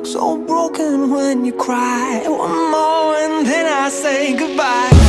So broken when you cry. One more and then I say goodbye.